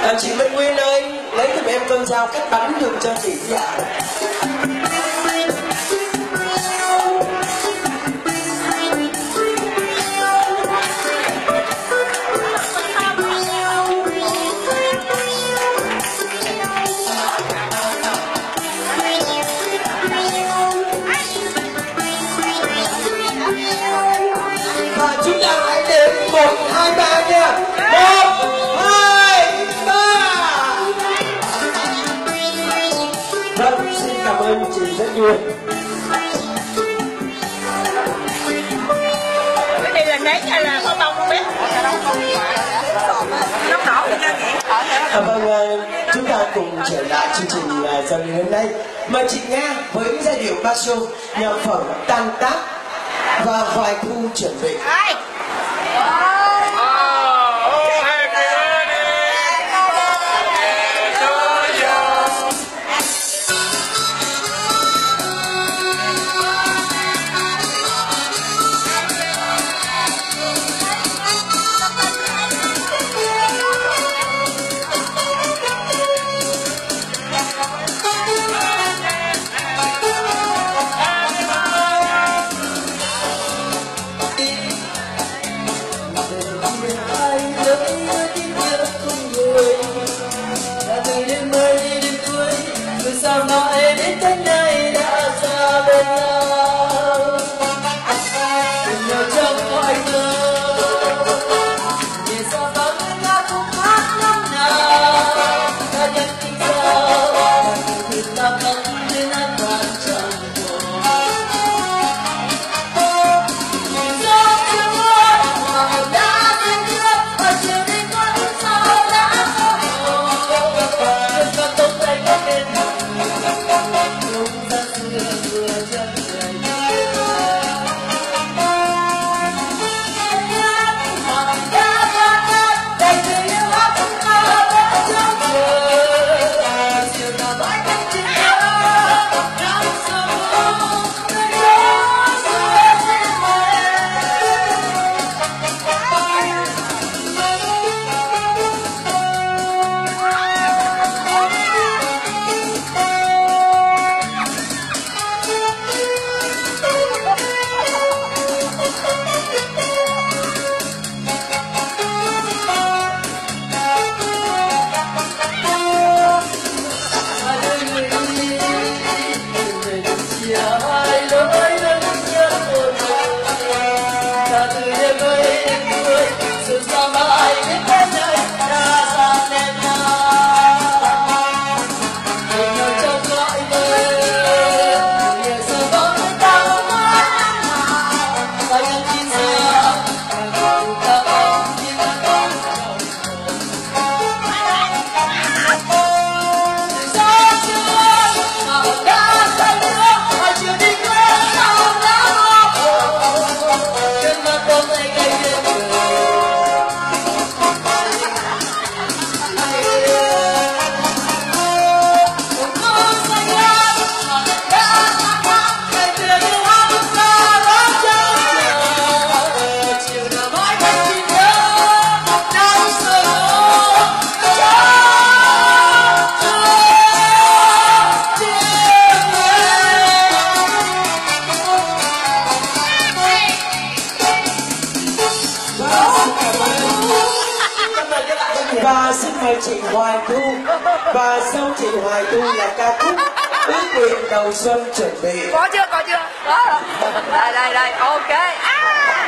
Chị Minh Nguyên ơi, lấy giùm em con dao cắt bánh được cho chị dạ. Và chúng ta hãy đến 1, 2, 3 nha. 1, 2, 3. Vâng, xin cảm ơn chị rất nhiều. Cái này là nấy hay là pháo bông không biết? Nó nổ thì ra nghẹn. Vâng, chúng ta cùng trở lại chương trình giao lưu hôm nay. Mời chị Nga với giai điệu Basho, nhạc phẩm Tan Tác và Hoài Thu chuẩn bị. Sao nói đến thế này đã xa bên nhau, tình nhau trong cõi mơ, vì sao bao người ta không hát năm nào, ta nhận tình sao, thì ta không đến an toàn trong cuộc. Vì sao chưa nói mà đã quên nước, và chiều đến qua hôm sau đã có hồ, nhưng con tóc tay có bên Và xin mời chị Hoài Thu. Và sau chị Hoài Thu là ca khúc Ước Nguyện Đầu Xuân chuẩn bị. Có chưa? Có rồi. Đây, ok.